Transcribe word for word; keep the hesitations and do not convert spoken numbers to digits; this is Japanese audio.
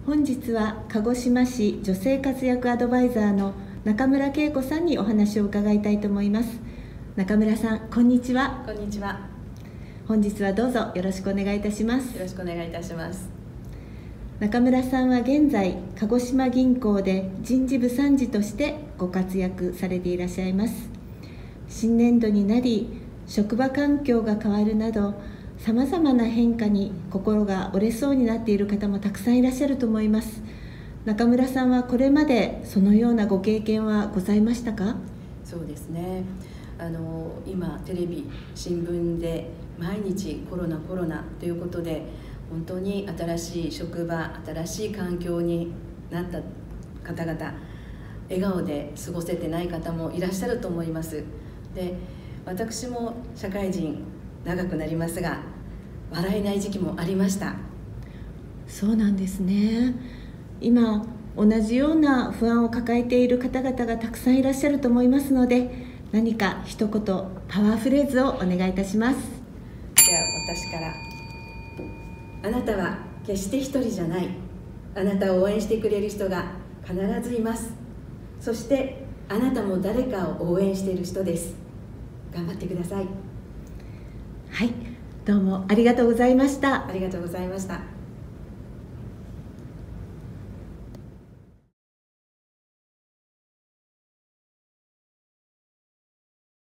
本日は鹿児島市女性活躍アドバイザーの中村恵子さんにお話を伺いたいと思います。中村さん、こんにちは。 こんにちは。 本日はどうぞよろしくお願いいたします。 よろしくお願いいたします。 中村さんは現在鹿児島銀行で人事部参事としてご活躍されていらっしゃいます。新年度になり職場環境が変わるなどさまざまな変化に心が折れそうになっている方もたくさんいらっしゃると思います。中村さんはこれまでそのようなご経験はございましたか？ そうですね、あの今テレビ新聞で毎日コロナコロナということで本当に新しい職場、新しい環境になった方々、笑顔で過ごせてない方もいらっしゃると思います。で、私も社会人長くなりますが笑えない時期もありました。 そうなんですね。今同じような不安を抱えている方々がたくさんいらっしゃると思いますので、何か一言パワーフレーズをお願いいたします。 では私から。あなたは決して一人じゃない。あなたを応援してくれる人が必ずいます。そしてあなたも誰かを応援している人です。頑張ってください。 はい、どうもありがとうございました。 ありがとうございました。